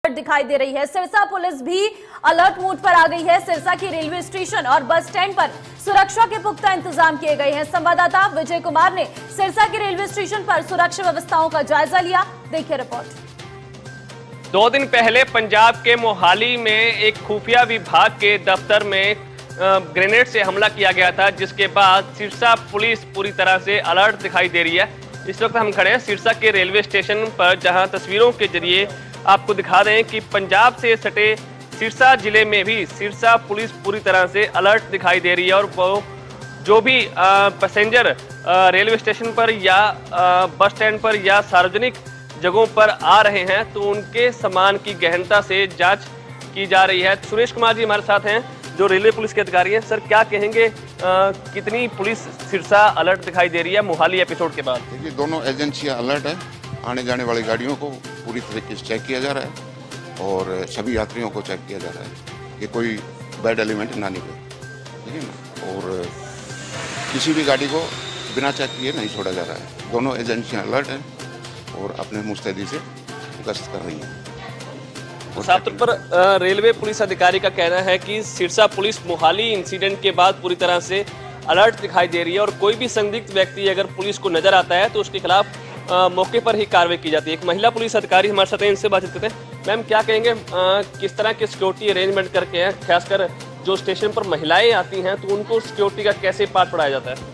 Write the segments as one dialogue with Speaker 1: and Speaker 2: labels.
Speaker 1: दिखाई दे रही है। सिरसा पुलिस भी अलर्ट मोड पर आ गई है। सिरसा की रेलवे स्टेशन और बस स्टैंड पर सुरक्षा के पुख्ता इंतजाम किए गए हैं। संवाददाता विजय कुमार ने सिरसा के रेलवे स्टेशन पर सुरक्षा व्यवस्थाओं का जायजा लिया। देखिए रिपोर्ट।
Speaker 2: 2 दिन पहले पंजाब के मोहाली में एक खुफिया विभाग के दफ्तर में ग्रेनेड से हमला किया गया था, जिसके बाद सिरसा पुलिस पूरी तरह से अलर्ट दिखाई दे रही है। इस वक्त हम खड़े हैं सिरसा के रेलवे स्टेशन पर, जहां तस्वीरों के जरिए आपको दिखा रहे हैं कि पंजाब से सटे सिरसा जिले में भी सिरसा पुलिस पूरी तरह से अलर्ट दिखाई दे रही है। और वो जो भी पैसेंजर रेलवे स्टेशन पर या बस स्टैंड पर या सार्वजनिक जगहों पर आ रहे हैं तो उनके सामान की गहनता से जांच की जा रही है। सुरेश कुमार जी हमारे साथ हैं, जो रेलवे पुलिस के अधिकारी हैं। सर, क्या कहेंगे, कितनी पुलिस सिरसा अलर्ट दिखाई दे रही है मोहाली एपिसोड के बाद?
Speaker 3: देखिए, दोनों एजेंसियां अलर्ट है। आने जाने वाली गाड़ियों को पूरी तरीके से चेक किया जा रहा है और सभी यात्रियों को चेक किया जा रहा है कि कोई बैड एलिमेंट ना निकले, ठीक है ना। और किसी भी गाड़ी को बिना चेक किए नहीं छोड़ा जा रहा है। दोनों एजेंसियां अलर्ट हैं और अपने मुस्तैदी से गश्त कर रही हैं।
Speaker 2: साफ तौर पर रेलवे पुलिस अधिकारी का कहना है कि सिरसा पुलिस मोहाली इंसिडेंट के बाद पूरी तरह से अलर्ट दिखाई दे रही है और कोई भी संदिग्ध व्यक्ति अगर पुलिस को नजर आता है तो उसके खिलाफ मौके पर ही कार्रवाई की जाती है। एक महिला पुलिस अधिकारी हमारे साथ हैं, इनसे बातचीत करते हैं। मैम, क्या कहेंगे, किस तरह के सिक्योरिटी अरेंजमेंट करके हैं, खासकर जो स्टेशन पर महिलाएं आती हैं तो उनको सिक्योरिटी का कैसे पाठ पढ़ाया जाता है?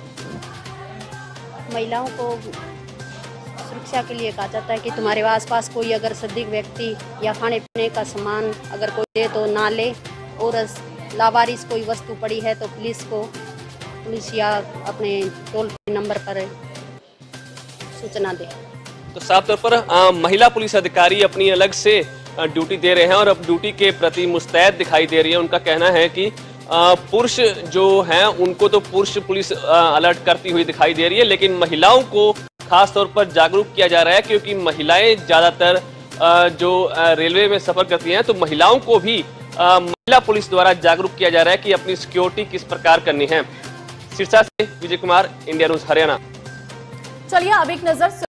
Speaker 4: महिलाओं को सुरक्षा के लिए कहा जाता है कि तुम्हारे आसपास कोई अगर संदिग्ध व्यक्ति या खाने पीने का सामान अगर कोई दे तो ना ले, और लावारिस कोई वस्तु पड़ी है तो पुलिस या अपने टोल फ्री नंबर पर सूचना दे।
Speaker 2: तो साफ तौर पर महिला पुलिस अधिकारी अपनी अलग से ड्यूटी दे रहे हैं और अब ड्यूटी के प्रति मुस्तैद दिखाई दे रही है। उनका कहना है कि पुरुष जो हैं उनको तो पुरुष पुलिस अलर्ट करती हुई दिखाई दे रही है, लेकिन महिलाओं को खास तौर पर जागरूक किया जा रहा है, क्योंकि महिलाएं ज्यादातर जो रेलवे में सफर करती हैं तो महिलाओं को भी महिला पुलिस द्वारा जागरूक किया जा रहा है कि अपनी सिक्योरिटी किस प्रकार करनी है। सिरसा से विजय कुमार, इंडिया न्यूज हरियाणा।
Speaker 1: चलिए अब एक नजर